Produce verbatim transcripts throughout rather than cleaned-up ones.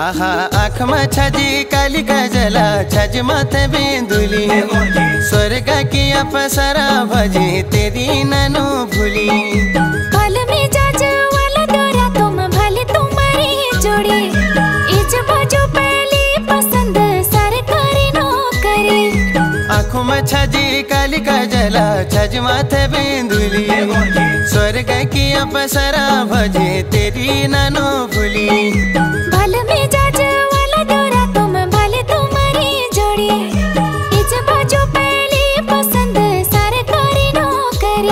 आहा आँख में छजी काली गजला छज माथे बिंदुली स्वर्ग की अपसरा भजी तेरी ननु भूली भल में जाज वाला दौरा तुम भले तुम्हारी जोड़ी इज बाजू पहली पसंद सरकारी नौकरी आँखों में छजी काली गजला छज माथे बिंदुली स्वर्ग की अपसरा भजी तेरी ननु भूली भल में जाज वाला दौरा तुम भले तुम्हारी जोड़ी इज बाजू पहली पसंद सरकारी नौकरी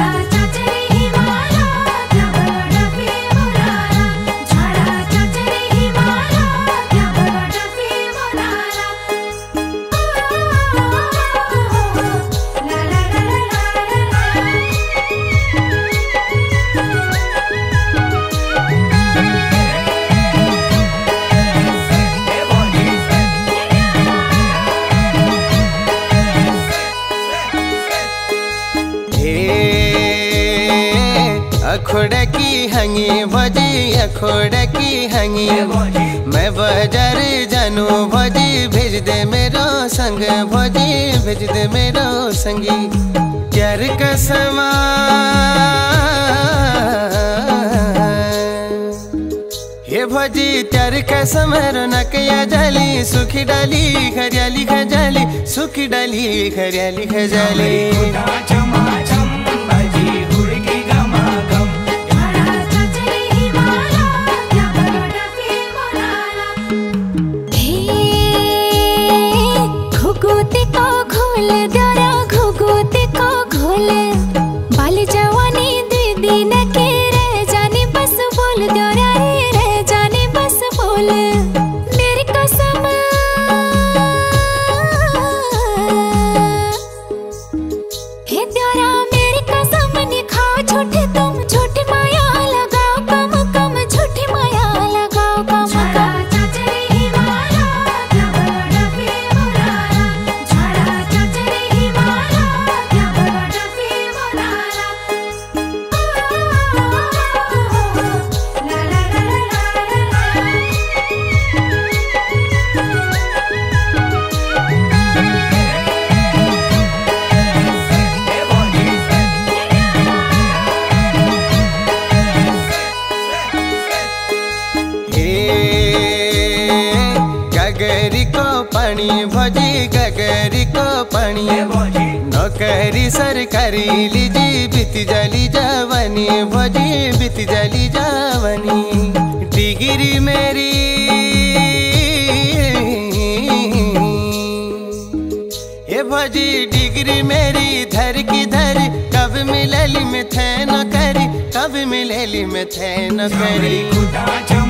अखोड़ की हंगी भजी अखोड़ की हंगी मैं बाजार जानू भजी भेज दे मेरो संग भजी भेज दे मेरो संगी प्यार का समा ये भजी प्यार का समर न कया जाली सुखी डाली हरियाली खजाली सुखी डाली हरियाली खजाली गगरी को पानी भजी गगरी को पानी नौकरी सरकारी लीजी बीती जाली जवानी भजी बीती जाली जवानी डिग्री मेरी ये भजी डिग्री मेरी धर की धर कब मिलेली में थे न करी कब मिलेली में थे न करी